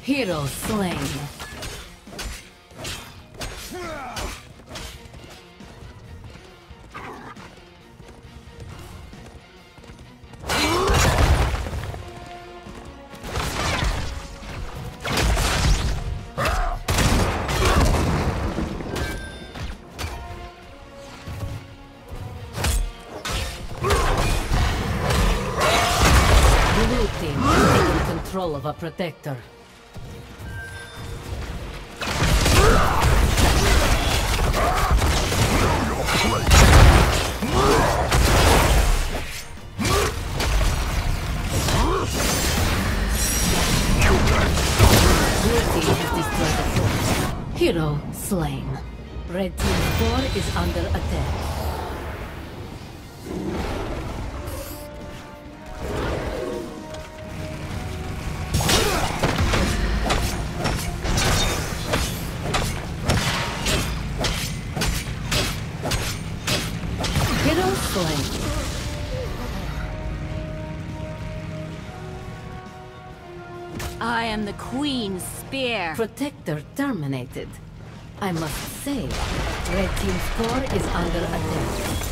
Hero slain. Blue team taking control of a protector. Hero slain. Red team's core is under attack. Hero slain. I am the Queen's spear. Protector terminated. I must say, Red team's core is under attack.